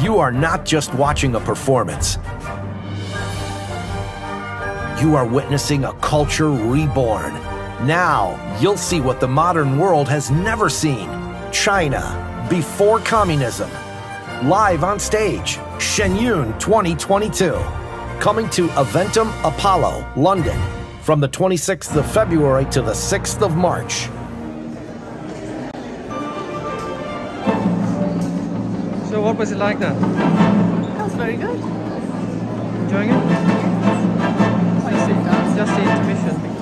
You are not just watching a performance. You are witnessing a culture reborn. Now, you'll see what the modern world has never seen. China, before communism. Live on stage, Shen Yun 2022. Coming to Eventim Apollo, London, from the 26th of February to the 6th of March. So what was it like then? That was very good. Enjoying it? Just the intermission.